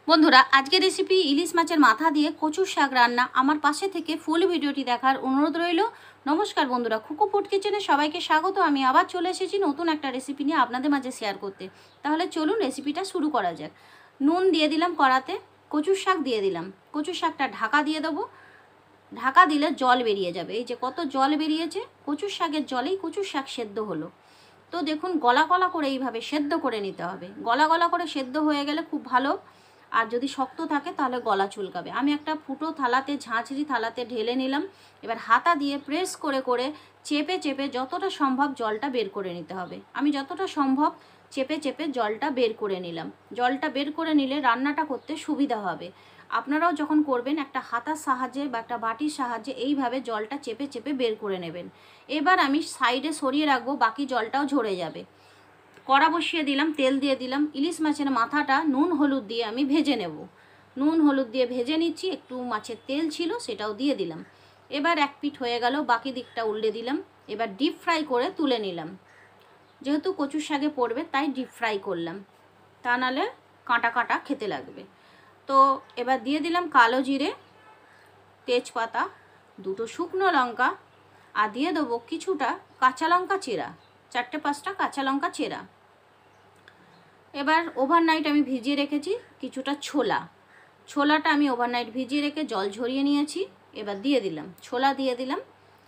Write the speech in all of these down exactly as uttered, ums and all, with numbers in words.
বন্ধুরা আজকে রেসিপি ইলিশ মাছের মাথা দিয়ে কচুর শাক রান্না। আমার পাশে থেকে ফুল ভিডিওটি দেখার অনুরোধ রইল। নমস্কার বন্ধুরা, খুকু ফুড কিচেনে সবাইকে স্বাগত। আমি আবার চলে এসেছি নতুন একটা রেসিপি নিয়ে আপনাদের মাঝে শেয়ার করতে। তাহলে চলুন রেসিপিটা শুরু করা যাক। নুন দিয়ে দিলাম কড়াতে, কচুর শাক দিয়ে দিলাম। কচুর শাকটা ঢাকা দিয়ে দেবো। ঢাকা দিলে জল বেরিয়ে যাবে। এই যে কত জল বেরিয়েছে, কচুর শাকের জলেই কচুর শাক সেদ্ধ হলো। তো দেখুন গলা গলা করে এইভাবে সেদ্ধ করে নিতে হবে। গলা গলা করে সেদ্ধ হয়ে গেলে খুব ভালো, আর যদি শক্ত থাকে তাহলে গলা চুলকাবে। আমি একটা ফুটো থালাতে, ঝাঁঝরি থালাতে ঢেলে নিলাম। এবার হাতা দিয়ে প্রেস করে করে চেপে চেপে যতটা সম্ভব জলটা বের করে নিতে হবে। আমি যতটা সম্ভব চেপে চেপে জলটা বের করে নিলাম। জলটা বের করে নিলে রান্নাটা করতে সুবিধা হবে। আপনারাও যখন করবেন একটা হাতার সাহায্যে বা একটা বাটির সাহায্যে এইভাবে জলটা চেপে চেপে বের করে নেবেন। এবার আমি সাইডে সরিয়ে রাখবো, বাকি জলটাও ঝরে যাবে। কড়া বসিয়ে দিলাম, তেল দিয়ে দিলাম। ইলিশ মাছের মাথাটা নুন হলুদ দিয়ে আমি ভেজে নেব। নুন হলুদ দিয়ে ভেজে নিচ্ছি। একটু মাছের তেল ছিল সেটাও দিয়ে দিলাম। এবার এক পিঠ হয়ে গেল, বাকি দিকটা উল্টে দিলাম। এবার ডিপ ফ্রাই করে তুলে নিলাম। যেহেতু কচুর শাকে পড়বে তাই ডিপ ফ্রাই করলাম, তা নাহলে কাঁটা কাঁটা খেতে লাগবে। তো এবার দিয়ে দিলাম কালো জিরে, তেজপাতা, দুটো শুকনো লঙ্কা, আর দিয়ে দেবো কিছুটা কাঁচা লঙ্কা চেরা, চারটে পাঁচটা কাঁচা লঙ্কা চেরা। এবার ওভারনাইট আমি ভিজিয়ে রেখেছি কিছুটা ছোলা। ছোলাটা আমি ওভারনাইট ভিজিয়ে রেখে জল ঝরিয়ে নিয়েছি। এবার দিয়ে দিলাম ছোলা, দিয়ে দিলাম।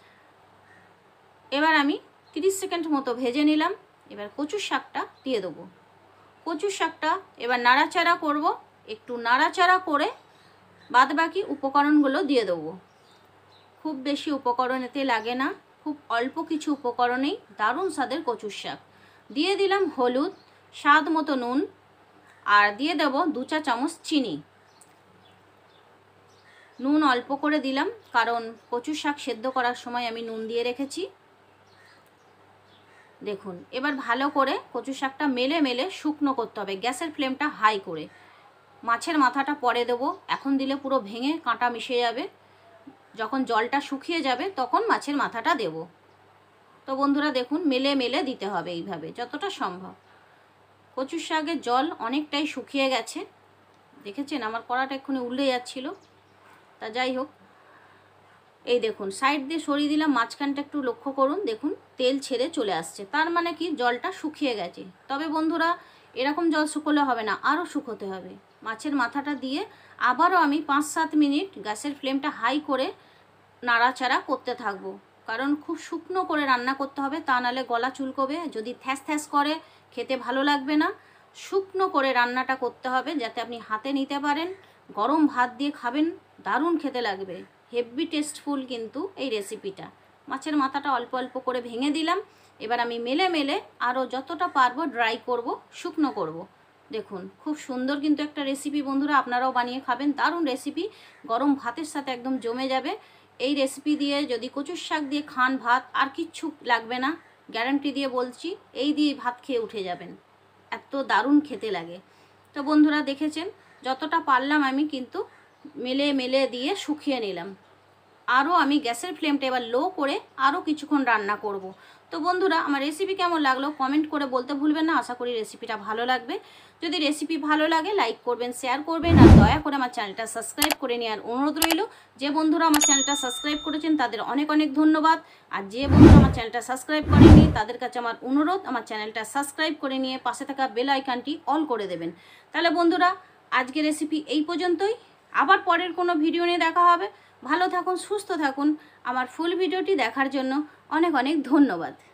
এবার আমি তিরিশ সেকেন্ড মতো ভেজে নিলাম। এবার কচুর শাকটা দিয়ে দেবো। কচুর শাকটা এবার নাড়াচাড়া করব। একটু নাড়াচাড়া করে বাদবাকি উপকরণগুলো দিয়ে দেবো। খুব বেশি উপকরণ এতে লাগে না, খুব অল্প কিছু উপকরণেই দারুণ স্বাদের কচুর শাক। দিয়ে দিলাম হলুদ, স্বাদ মতো নুন, আর দিয়ে দেব দু চা চামচ চিনি। নুন অল্প করে দিলাম কারণ কচুর শাক সেদ্ধ করার সময় আমি নুন দিয়ে রেখেছি। দেখুন এবার ভালো করে কচুর শাকটা মেলে মেলে শুকনো করতে হবে, গ্যাসের ফ্লেমটা হাই করে। মাছের মাথাটা পরে দেবো, এখন দিলে পুরো ভেঙে কাঁটা মিশে যাবে। যখন জলটা শুকিয়ে যাবে তখন মাছের মাথাটা দেব। তো বন্ধুরা দেখুন মেলে মেলে দিতে হবে এইভাবে যতটা সম্ভব। কচুর শাকের জল অনেকটাই শুকিয়ে গেছে, দেখেছেন আমার কড়াটা এক্ষুনি উল্টে যাচ্ছিল। তা যাই হোক, এই দেখুন সাইড দিয়ে সরিয়ে দিলাম, মাঝখানটা একটু লক্ষ্য করুন, দেখুন তেল ছেড়ে চলে আসছে, তার মানে কি জলটা শুকিয়ে গেছে। তবে বন্ধুরা এরকম জল শুকোলে হবে না, আরও শুকোতে হবে। মাছের মাথাটা দিয়ে আবারও আমি পাঁচ সাত মিনিট গ্যাসের ফ্লেমটা হাই করে নাড়াচাড়া করতে থাকবো, কারণ খুব শুকনো করে রান্না করতে হবে, তা নাহলে গলা চুলকোবে। যদি থ্যাস থ্যাস করে খেতে ভালো লাগবে না। শুকনো করে রান্নাটা করতে হবে যাতে আপনি হাতে নিতে পারেন, গরম ভাত দিয়ে খাবেন, দারুণ খেতে লাগবে। হেভি টেস্টফুল কিন্তু এই রেসিপিটা। মাছের মাথাটা অল্প অল্প করে ভেঙে দিলাম। এবার আমি মেলে মেলে আরও যতটা পারবো ড্রাই করব, শুকনো করব। দেখুন খুব সুন্দর কিন্তু একটা রেসিপি বন্ধুরা, আপনারাও বানিয়ে খাবেন, দারুণ রেসিপি। গরম ভাতের সাথে একদম জমে যাবে। এই রেসিপি দিয়ে যদি কচুর শাক দিয়ে খান, ভাত আর কিচ্ছু লাগবে না, গ্যারান্টি দিয়ে বলছি। এই দিয়ে ভাত খেয়ে উঠে যাবেন, এত দারুণ খেতে লাগে। তো বন্ধুরা দেখেছেন যতটা পারলাম আমি কিন্তু মেলে মেলে দিয়ে শুকিয়ে নিলাম। আরও আমি গ্যাসের ফ্লেমটা এবার লো করে আরও কিছুক্ষণ রান্না করব। তো বন্ধুরা আমার রেসিপি কেমন লাগলো কমেন্ট করে বলতে ভুলবেন না। আশা করি রেসিপিটা ভালো লাগবে। যদি রেসিপি ভালো লাগে লাইক করবেন, শেয়ার করবেন, আর দয়া করে আমার চ্যানেলটা সাবস্ক্রাইব করে নেওয়ার অনুরোধ রইল। যে বন্ধুরা আমার চ্যানেলটা সাবস্ক্রাইব করেছেন তাদের অনেক অনেক ধন্যবাদ। আর যে বন্ধুরা আমার চ্যানেলটা সাবস্ক্রাইব করেনি তাদের কাছে আমার অনুরোধ আমার চ্যানেলটা সাবস্ক্রাইব করে নিয়ে পাশে থাকা বেল আইকনটি অল করে দেবেন। তাহলে বন্ধুরা আজকে রেসিপি এই পর্যন্তই। আবার পরের কোনো ভিডিও নিয়ে দেখা হবে। ভালো থাকুন, সুস্থ থাকুন। আমার ফুল ভিডিওটি দেখার জন্য অনেক অনেক ধন্যবাদ।